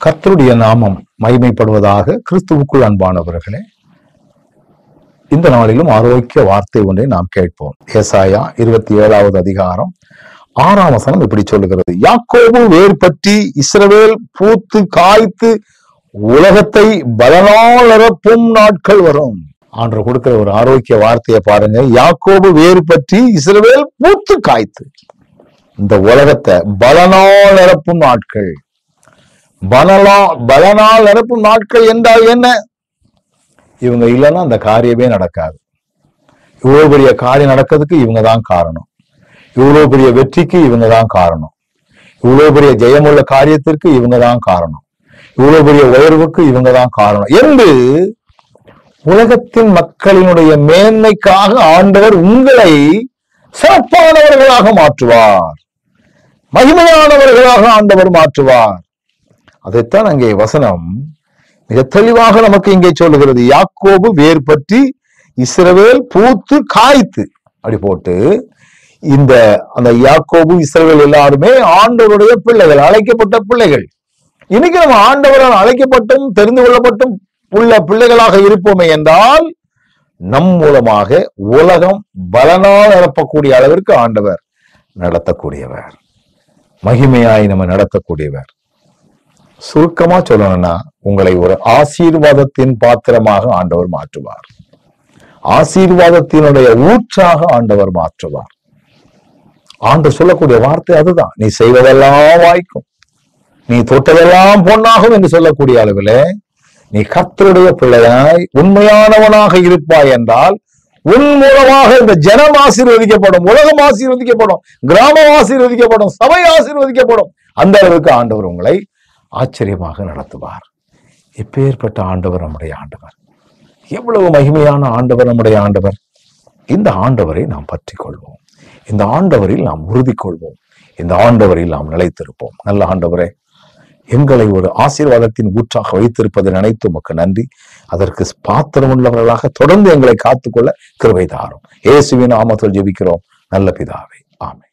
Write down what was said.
கர்த்தருடைய நாமம் மகிமைப்படுவதாக. கிறிஸ்துவுக்குள் அன்பானவர்களே, இந்த நாளிலும் ஆரோக்கிய வார்த்தை ஒன்றை நாம் கேட்போம். ஏசாயா 27வது அதிகாரம் 6ஆம் வசனம் இப்படி சொல்லுகிறது: யாக்கோபு வேர் பற்றி இஸ்ரவேல் பூத்து காய்த்து உலகத்தை பலனால் நிரப்பும் நாட்கள் வரும். ஆண்டவர் கொடுக்கிற ஒரு ஆரோக்கிய வார்த்தையை பாருங்க. யாக்கோபு வேர் பற்றி இஸ்ரவேல் பூத்து காய்த்து இந்த உலகத்தை பலனால் நிரப்பும் நாட்கள். பலனால் நிரப்பும் நாட்கள் என்றால் என்ன? இவங்க இல்லைன்னா அந்த காரியமே நடக்காது. இவ்வளவு பெரிய காரியம் நடக்கிறதுக்கு இவங்க தான் காரணம். இவ்வளவு பெரிய வெற்றிக்கு இவங்க தான் காரணம். இவ்வளவு பெரிய ஜெயமுள்ள காரியத்திற்கு இவங்க தான் காரணம். இவ்வளவு பெரிய உயர்வுக்கு இவங்க தான் காரணம் என்று உலகத்தின் மக்களினுடைய மேன்மைக்காக ஆண்டவர் உங்களை சிறப்பானவர்களாக மாற்றுவார், மகிமையானவர்களாக ஆண்டவர் மாற்றுவார். அதைத்தான் அங்கே வசனம் மிக தெளிவாக நமக்கு இங்கே சொல்லுகிறது. யாக்கோபு வேர் பற்றி இஸ்ரவேல் பூத்து காய்த்து அப்படி போட்டு, அந்த யாக்கோபு இஸ்ரவேல் எல்லாருமே ஆண்டவருடைய பிள்ளைகள், அழைக்கப்பட்ட பிள்ளைகள். இன்னைக்கு நம்ம ஆண்டவரால் அழைக்கப்பட்டும் தெரிந்து கொள்ளப்பட்டும் உள்ள பிள்ளைகளாக இருப்போமே என்றால் நம் மூலமாக உலகம் பலனால் நிரப்பக்கூடிய அளவிற்கு ஆண்டவர் நடத்தக்கூடியவர், மகிமையாய் நம்ம நடத்தக்கூடியவர். சுருக்கமா சொல்லணும்னா, உங்களை ஒரு ஆசீர்வாதத்தின் பாத்திரமாக ஆண்டவர் மாற்றுவார். ஆசீர்வாதத்தினுடைய ஊற்றாக ஆண்டவர் மாற்றுவார். ஆண்டவர் சொல்லக்கூடிய வார்த்தை அதுதான். நீ செய்வதெல்லாம் வாய்க்கும், நீ தொட்டதெல்லாம் பொன்னாகும் என்று சொல்லக்கூடிய அளவில் நீ கர்த்தருடைய பிள்ளையாய் உண்மையானவனாக இருப்பாய் என்றால் உன் மூலமாக இந்த ஜனம் ஆசீர்வதிக்கப்படும், உலகம் ஆசீர்வதிக்கப்படும், கிராமம் ஆசீர்வதிக்கப்படும், சபை ஆசீர்வதிக்கப்படும். அந்த அளவுக்கு ஆண்டவர் உங்களை ஆச்சரியமாக நடத்துவார். எப்பேற்பட்ட ஆண்டவர் நம்முடைய ஆண்டவர்! எவ்வளவு மகிமையான ஆண்டவர் நம்முடைய ஆண்டவர்! இந்த ஆண்டவரை நாம் பற்றி கொள்வோம், இந்த ஆண்டவரில் நாம் உறுதி கொள்வோம், இந்த ஆண்டவரில் நாம் நிலைத்திருப்போம். நல்ல ஆண்டவரே, எங்களை ஒரு ஆசீர்வாதத்தின் ஊற்றாக வைத்திருப்பதை நினைத்து உமக்கு நன்றி. அதற்கு பாத்திரம் உள்ளவர்களாக தொடர்ந்து எங்களை காத்துக்கொள்ள கிருபை தாரும். இயேசுவின் நாமத்தில் ஜெபிக்கிறோம் நல்ல பிதாவே, ஆமென்.